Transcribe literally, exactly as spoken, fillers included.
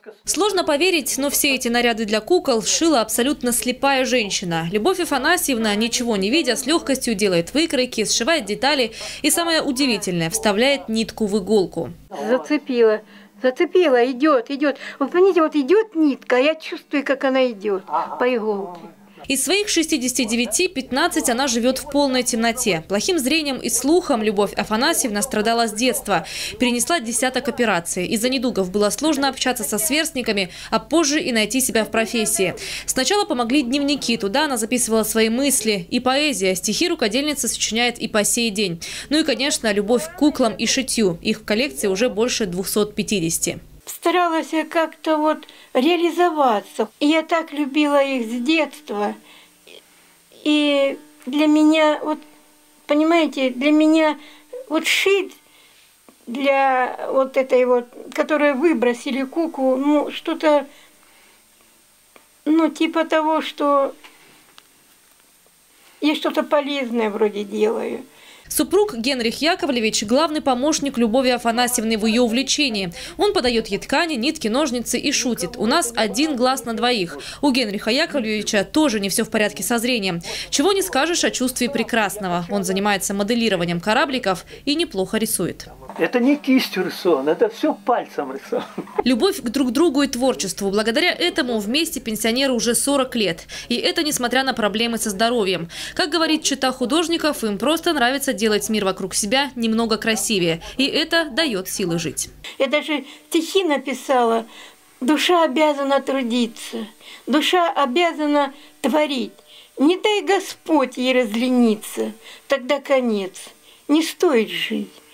Сложно поверить, но все эти наряды для кукол шила абсолютно слепая женщина. Любовь Афанасьевна, ничего не видя, с легкостью делает выкройки, сшивает детали и, самое удивительное, вставляет нитку в иголку. Зацепила, зацепила, идет, идет. Вот понимаете, вот идет нитка, а я чувствую, как она идет по иголке. Из своих шестидесяти девяти пятнадцать она живет в полной темноте. Плохим зрением и слухом Любовь Афанасьевна страдала с детства. Перенесла десяток операций. Из-за недугов было сложно общаться со сверстниками, а позже и найти себя в профессии. Сначала помогли дневники. Туда она записывала свои мысли. И поэзия. Стихи рукодельница сочиняет и по сей день. Ну и, конечно, любовь к куклам и шитью. Их в коллекции уже больше двухсот пятидесяти. Старалась я как-то вот реализоваться. И я так любила их с детства. И для меня, вот, понимаете, для меня вот шить для вот этой вот, которую выбросили куклу, ну, что-то, ну, типа того, что я что-то полезное вроде делаю. Супруг Генрих Яковлевич – главный помощник Любови Афанасьевны в ее увлечении. Он подает ей ткани, нитки, ножницы и шутит. У нас один глаз на двоих. У Генриха Яковлевича тоже не все в порядке со зрением. Чего не скажешь о чувстве прекрасного. Он занимается моделированием корабликов и неплохо рисует. Это не кистью рисовано, это все пальцем рисовано. Любовь к друг другу и творчеству. Благодаря этому вместе пенсионеры уже сорок лет. И это несмотря на проблемы со здоровьем. Как говорит чета художников, им просто нравится делать мир вокруг себя немного красивее. И это дает силы жить. Я даже стихи написала. Душа обязана трудиться, душа обязана творить. Не дай Господь ей разлениться, тогда конец. Не стоит жить.